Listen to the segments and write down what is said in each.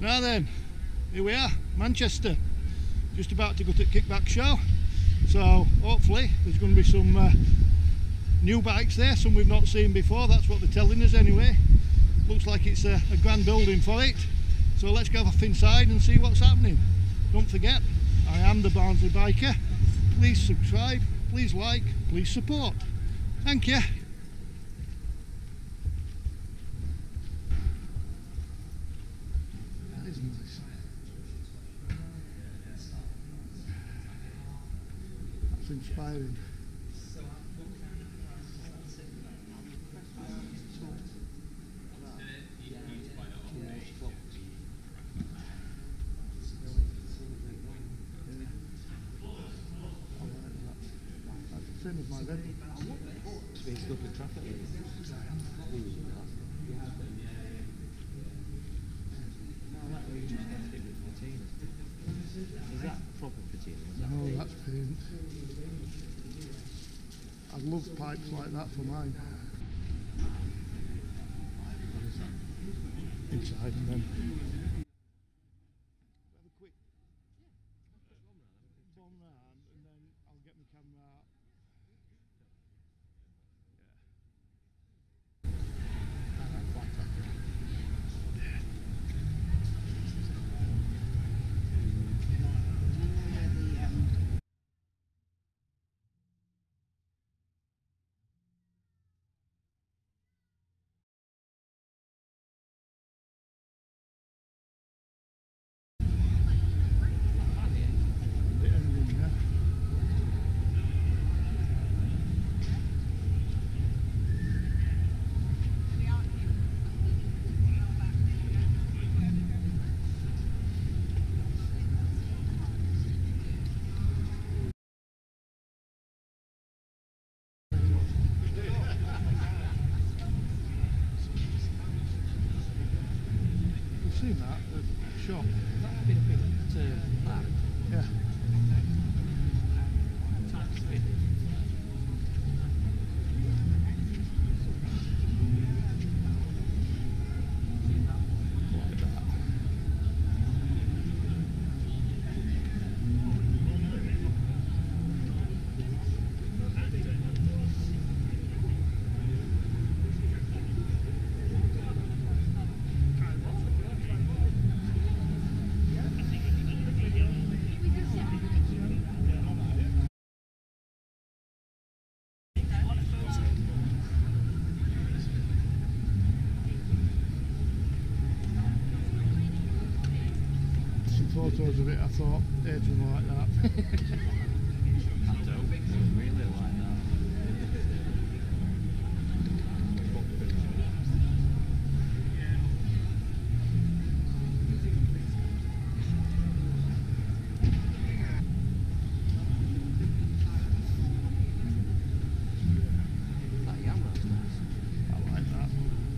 Now then, here we are, Manchester. Just about to go to the kickback show. So hopefully there's going to be some new bikes there, some we've not seen before. That's what they're telling us anyway. Looks like it's a grand building for it. So let's go off inside and see what's happening. Don't forget, I am the Barnsley Biker. Please subscribe, please like, please support. Thank you. That is nice. That's inspiring. Same as my red. Speeds up in traffic. Is that proper patina? No, that's paint. I'd love pipes like that for mine. Inside and then. Have a quick bomb round and then I'll get my camera out. Seen that at the shop. That would be a bit back. Yeah. Like that. Photos of it, I thought Adrian will like that. I don't really like that. That Yamra's nice. I like that.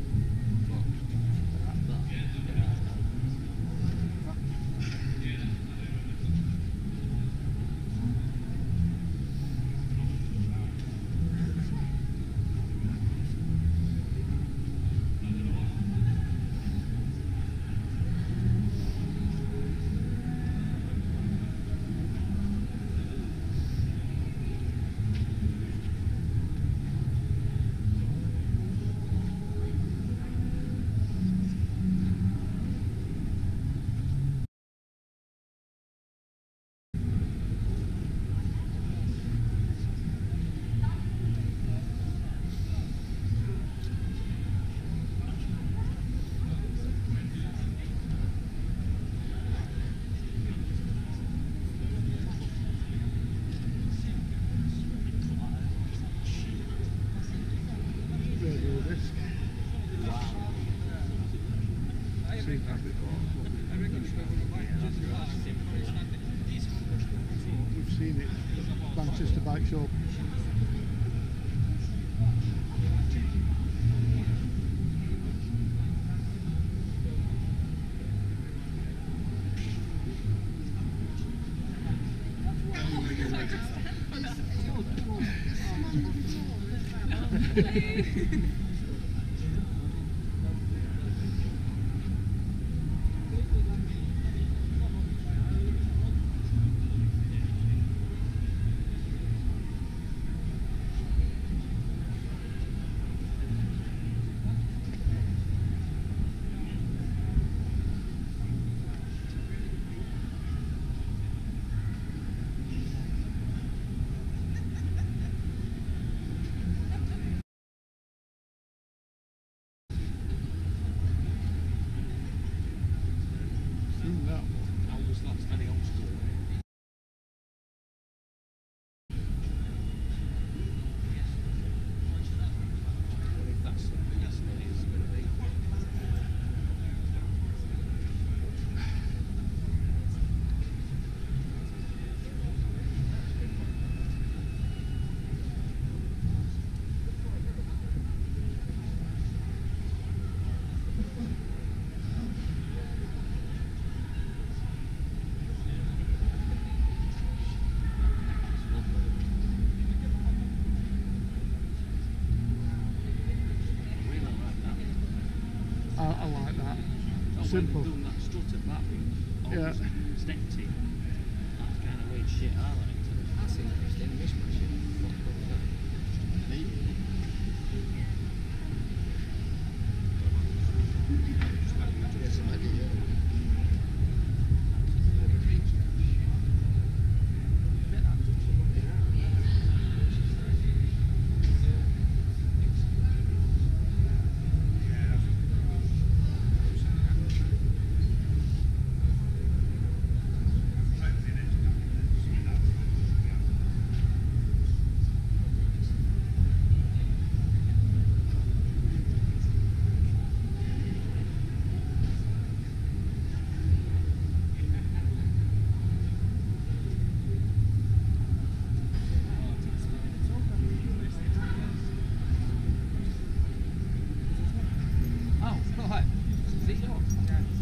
Seen that before. We've seen it. Manchester Bike Shop. simple. Doing that strut at that route, Yeah. stepped in. That's kind of weird shit, I like. That's interesting. Mishmash. What was that? Yeah, some idea. Oh, right. Is it yours?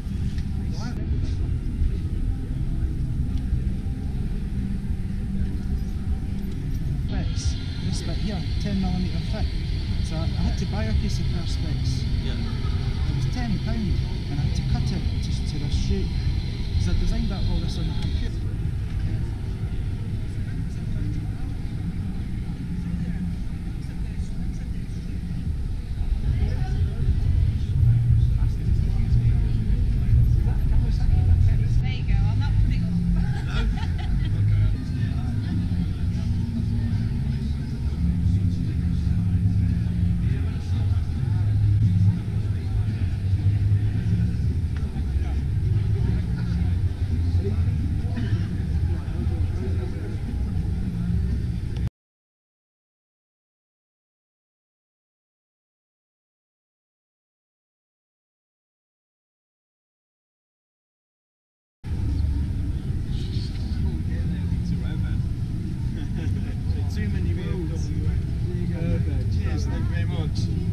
Specs. This bit here, 10mm thick. So I had to buy a piece of perspex. Yeah. It was £10 and I had to cut it just to this shape. Because I designed that all this on the computer. There you go, I'll not put it up. Too many BMW. Cheers, thank you very much.